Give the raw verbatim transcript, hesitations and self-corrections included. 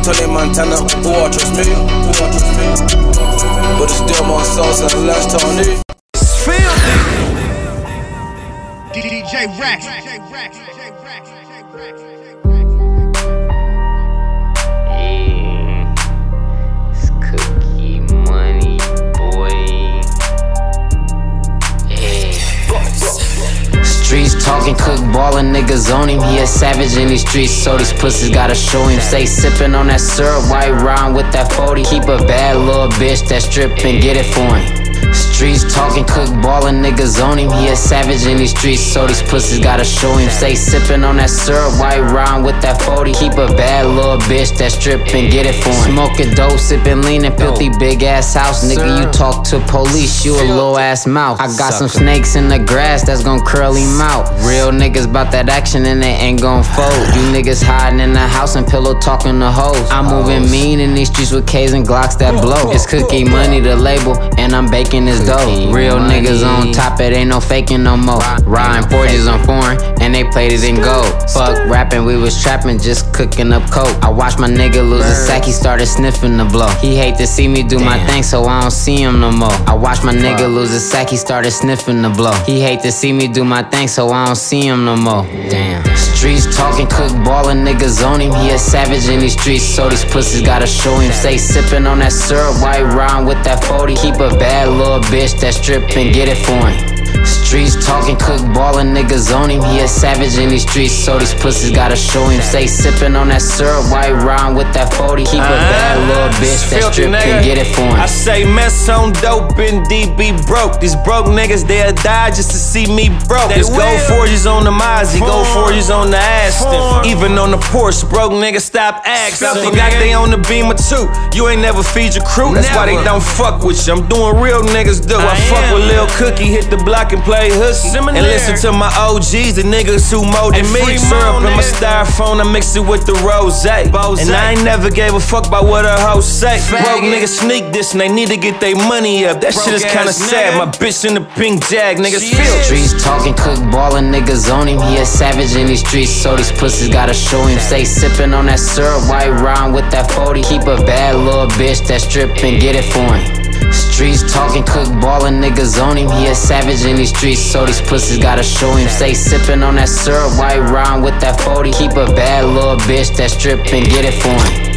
Tony Montana, who I trust me, who I trust me. But it's still more sauce than the last Tony. It's filthy. D J Rex. Streets talking, cook ballin', niggas on him. He a savage in these streets, so these pussies gotta show him. Stay sippin' on that syrup, white round with that forty. Keep a bad little bitch that strip and get it for him. Streets talking, cook ballin', niggas on him. He a savage in these streets, so these pussies gotta show him. Stay sippin' on that syrup, white round with that forty. Keep a bad little bitch that strip and get it for him. Smoking dope, sippin' lean in filthy big ass house. Nigga, you talk to police, you a little ass mouth. I got some snakes in the grass that's gon' curl him out. Real niggas bout that action and they ain't gon' fold. You niggas hiding in the house and pillow talking to hoes. I'm moving mean in these streets with K's and Glocks that blow. It's Cookie Money the label, and I'm baking this dough. Real niggas on top, it ain't no faking no more. Riding forties on foreign, and they played it in gold. Fuck rapping, we was trapping, just cooking up coke. I watched my nigga lose a sack, he started sniffing the blow. He hate to see me do my thing, so I don't see him no more. I watched my nigga lose a sack, he started sniffing the blow. He hate to see me do my thing, so I don't see him no more. Damn. Streets talking, cook ballin', niggas on him. He a savage in these streets, so these pussies gotta show him. Stay sippin' on that syrup, white round with that forty. Keep a bad little bitch that strip and get it for him. Streets talking, cook ballin', niggas on him. He a savage in these streets, so these pussies gotta show him. Stay sippin' on that syrup, white round with that forty. Keep a bad little bitch that strip and get it for him. I say mess on dope and D B broke. These broke niggas, they'll die just to see me broke. It's gold forties on the Mozzie, gold forties on the Aston. Even on the Porsche, broke niggas stop asking. Forgot they on the Beamer too. You ain't never feed your crew, that's why they don't fuck with you. I'm doing real niggas do. I fuck with Lil Cookie, hit the block and play hooky. And listen to my O Gs, the niggas who molded me. Syrup in my styrofoam, I mix it with the rose. And I ain't never gave a fuck about what a hoe say. Broke niggas sneak this and they need to get their money up. That shit is kinda sad, my bitch in the pink jag, niggas feel. Streets talking, cook ballin', niggas on him. He a savage in these streets, so these pussies gotta show him. Stay sippin' on that syrup, white round with that forty. Keep a bad little bitch that strip and get it for him. Streets talking, cook ballin', niggas on him. He a savage in these streets, so these pussies gotta show him. Stay sippin' on that syrup, white round with that forty. Keep a bad little bitch that strip and get it for him.